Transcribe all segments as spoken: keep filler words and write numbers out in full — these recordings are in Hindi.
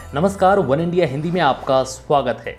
नमस्कार, वन इंडिया हिंदी में आपका स्वागत है।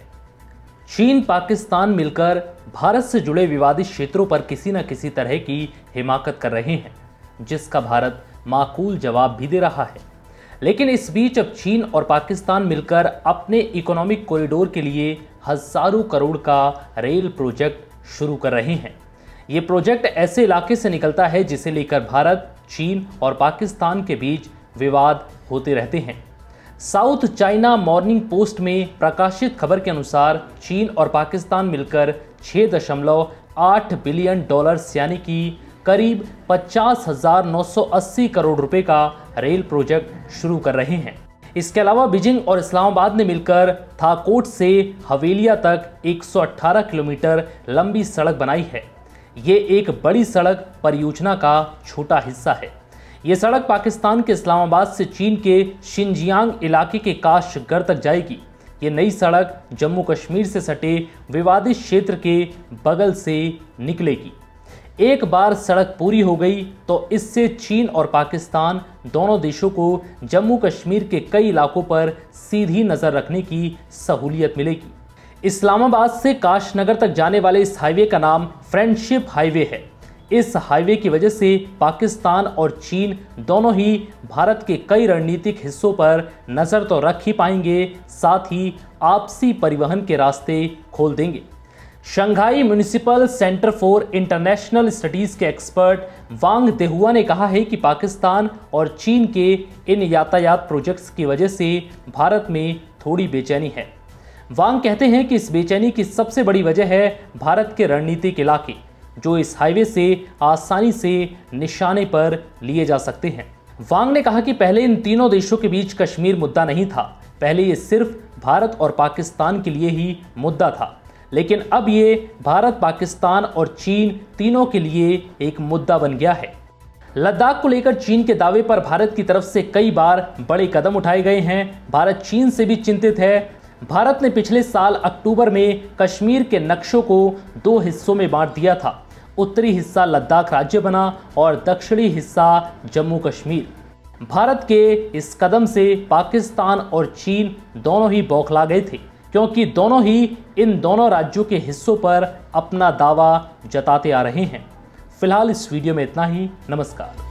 चीन पाकिस्तान मिलकर भारत से जुड़े विवादित क्षेत्रों पर किसी न किसी तरह की हिमाकत कर रहे हैं, जिसका भारत माकूल जवाब भी दे रहा है। लेकिन इस बीच अब चीन और पाकिस्तान मिलकर अपने इकोनॉमिक कॉरिडोर के लिए हजारों करोड़ का रेल प्रोजेक्ट शुरू कर रहे हैं। ये प्रोजेक्ट ऐसे इलाके से निकलता है जिसे लेकर भारत, चीन और पाकिस्तान के बीच विवाद होते रहते हैं। साउथ चाइना मॉर्निंग पोस्ट में प्रकाशित खबर के अनुसार चीन और पाकिस्तान मिलकर छह दशमलव आठ बिलियन डॉलर्स यानी कि करीब पचास हजार नौ सौ अस्सी करोड़ रुपए का रेल प्रोजेक्ट शुरू कर रहे हैं। इसके अलावा बीजिंग और इस्लामाबाद ने मिलकर थाकोट से हवेलिया तक एक सौ अठारह किलोमीटर लंबी सड़क बनाई है। ये एक बड़ी सड़क परियोजना का छोटा हिस्सा है। ये सड़क पाकिस्तान के इस्लामाबाद से चीन के शिनजियांग इलाके के काशगर तक जाएगी। ये नई सड़क जम्मू कश्मीर से सटे विवादित क्षेत्र के बगल से निकलेगी। एक बार सड़क पूरी हो गई तो इससे चीन और पाकिस्तान दोनों देशों को जम्मू कश्मीर के कई इलाकों पर सीधी नज़र रखने की सहूलियत मिलेगी। इस्लामाबाद से काशनगर तक जाने वाले इस हाईवे का नाम फ्रेंडशिप हाईवे है। इस हाईवे की वजह से पाकिस्तान और चीन दोनों ही भारत के कई रणनीतिक हिस्सों पर नज़र तो रख ही पाएंगे, साथ ही आपसी परिवहन के रास्ते खोल देंगे। Shanghai municipal centre for international studies के एक्सपर्ट वांग देहुआ ने कहा है कि पाकिस्तान और चीन के इन यातायात प्रोजेक्ट्स की वजह से भारत में थोड़ी बेचैनी है। वांग कहते हैं कि इस बेचैनी की सबसे बड़ी वजह है भारत के रणनीतिक इलाके, जो इस हाईवे से आसानी से निशाने पर लिए जा सकते हैं। वांग ने कहा कि पहले इन तीनों देशों के बीच कश्मीर मुद्दा नहीं था। पहले ये सिर्फ भारत और पाकिस्तान के लिए ही मुद्दा था, लेकिन अब ये भारत, पाकिस्तान और चीन तीनों के लिए एक मुद्दा बन गया है। लद्दाख को लेकर चीन के दावे पर भारत की तरफ से कई बार बड़े कदम उठाए गए हैं। भारत चीन से भी चिंतित है। भारत ने पिछले साल अक्टूबर में कश्मीर के नक्शों को दो हिस्सों में बांट दिया था। उत्तरी हिस्सा लद्दाख राज्य बना और दक्षिणी हिस्सा जम्मू कश्मीर। भारत के इस कदम से पाकिस्तान और चीन दोनों ही बौखला गए थे, क्योंकि दोनों ही इन दोनों राज्यों के हिस्सों पर अपना दावा जताते आ रहे हैं। फिलहाल इस वीडियो में इतना ही। नमस्कार।